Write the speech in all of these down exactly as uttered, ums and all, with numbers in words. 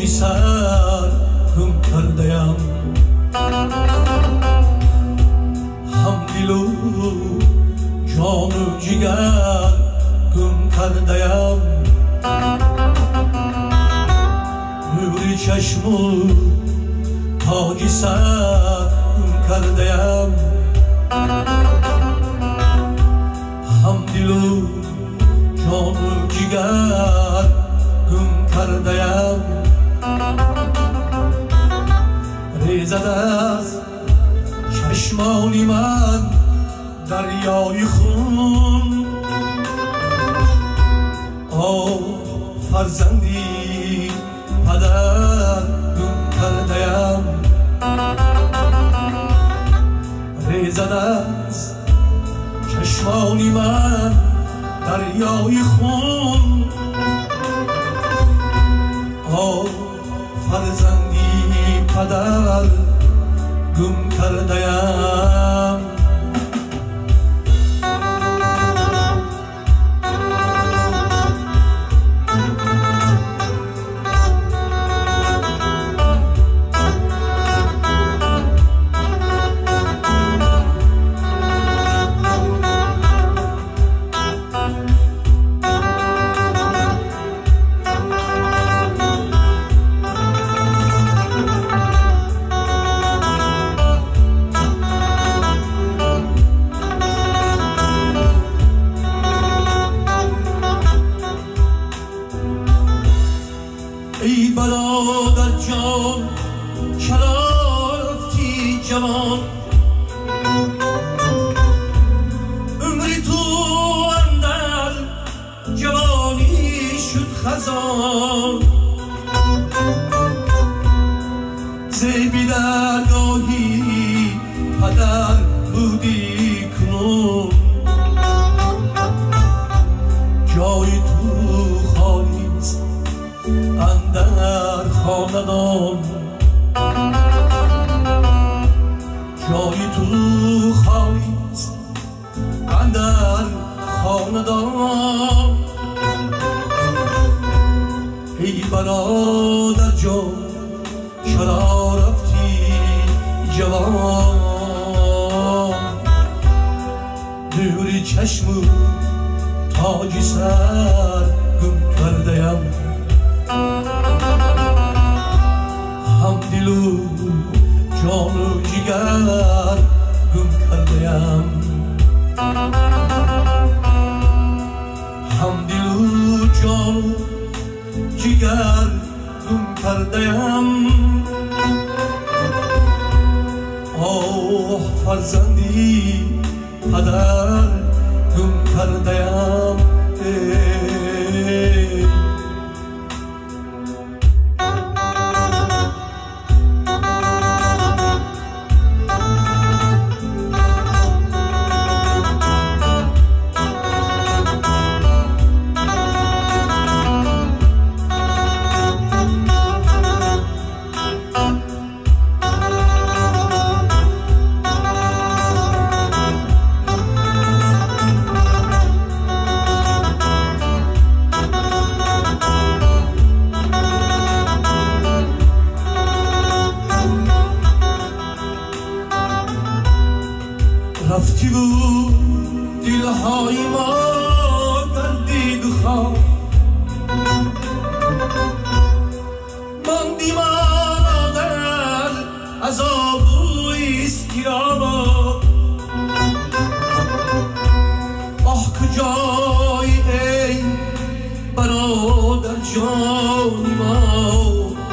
تاجی سر گم کردیم، هم دل و جان و جگر گم کردیم، نور چشم و تاجی سر گم کردیم، هم دل و جان و جگر گم کردیم. ریزد از چشمان من دریای خون، آه فرزندی پدر گم کردیم. ریزد از چشمان من دریای خون، آه فرزندی پدر گم کردیم. ای برادر جان چرا رفتی جوان، عمری تو اندر جوانی شد خزان، زیبی درگاهی پدر بودی کنون، جای تو خالیست اندر خاندان، جای تو خالیست اندر خاندان. ای برادر جان چرا رفتی جوان، نور چشم و تاج سر گم کردیم، هم دل و جان و جگر گم کردیم، هم دل و جان و جگر گم کردیم. آه فرزندی پدر گم کردیم. رفتی بود دلهای ما گردید و خواب، ماندی ما در عذاب و اضطراب. آه کجایی ای برادر جانی ما،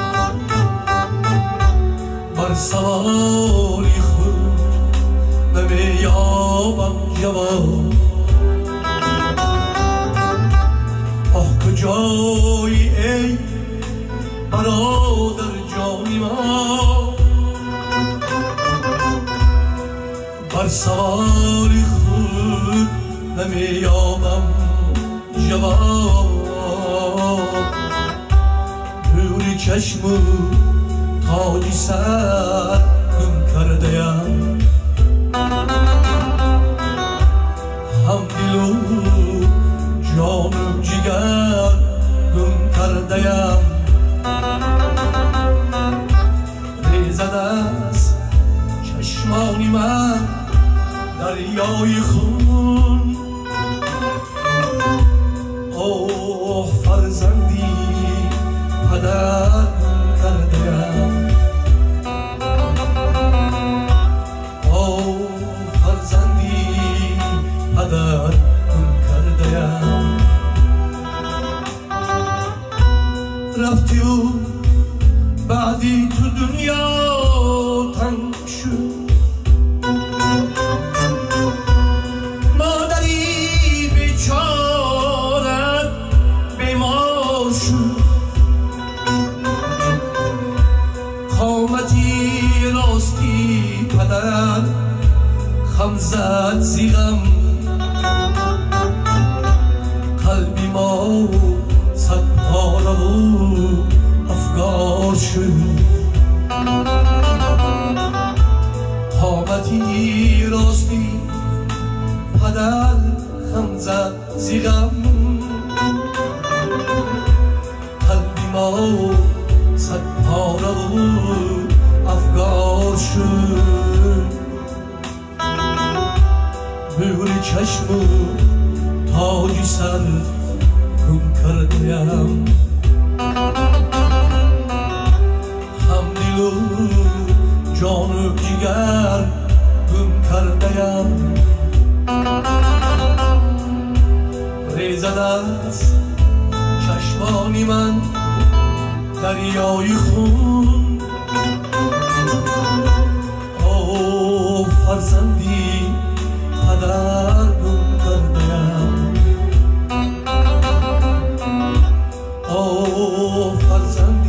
بر سواری خود نمیابم جواب. آه کجایی ای برادر جانی ما، بر سواری خود نمیابم جواب. نور چشم و تاج سر گم کردیم، هم دل و جان و جگر گم کردیم. چشمانی من دریای خون. اوه فرزندی پدر کردم، اوه فرزندی پدر کردم. رفتی و بعدی تو دنیا تنگ شد، مادری بیچارت بیمار شد. قامتی راستی پدر خم زد زیغم، قلبی ما صد پاره و افگار شد. قامتی راستی پدر خم زد زیغم، قلبی ما صد پاره و افگار شد. نور چشم و تاج سر گم کردیم، هم دل و جان و جگر گم کردیم. ریزد از چشمانی من دریای خون. اوه فرزندی پدر گم کردیم، اوه فرزندی